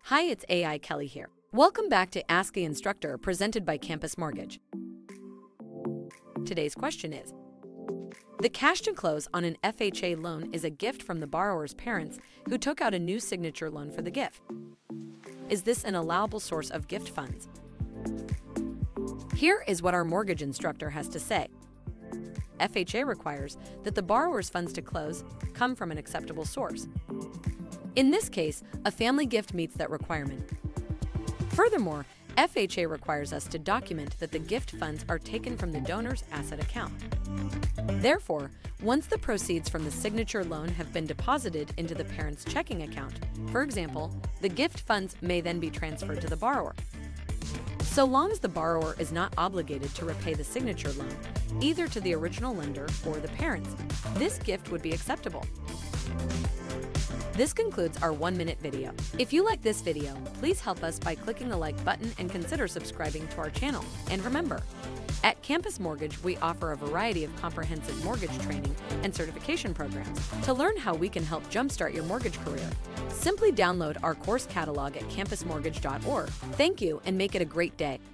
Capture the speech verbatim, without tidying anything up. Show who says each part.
Speaker 1: Hi, it's A I Kelly here. Welcome back to Ask the Instructor, presented by Campus Mortgage. Today's question is, the cash to close on an F H A loan is a gift from the borrower's parents who took out a new signature loan for the gift. Is this an allowable source of gift funds? Here is what our mortgage instructor has to say. F H A requires that the borrower's funds to close come from an acceptable source. In this case, a family gift meets that requirement. Furthermore, F H A requires us to document that the gift funds are taken from the donor's asset account. Therefore, once the proceeds from the signature loan have been deposited into the parent's checking account, for example, the gift funds may then be transferred to the borrower. So long as the borrower is not obligated to repay the signature loan, either to the original lender or the parents, this gift would be acceptable. This concludes our one-minute video. If you like this video, please help us by clicking the like button and consider subscribing to our channel. And remember, at Campus Mortgage, we offer a variety of comprehensive mortgage training and certification programs. To learn how we can help jumpstart your mortgage career, simply download our course catalog at campus mortgage dot org. Thank you, and make it a great day.